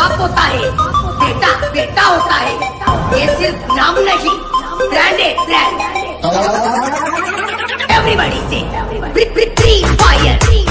बाप होता है, बेटा बेटा होता है। ये सिर्फ नाम नहीं, ब्रांड है ब्रांड। एवरीबॉडी से फ्री फायर।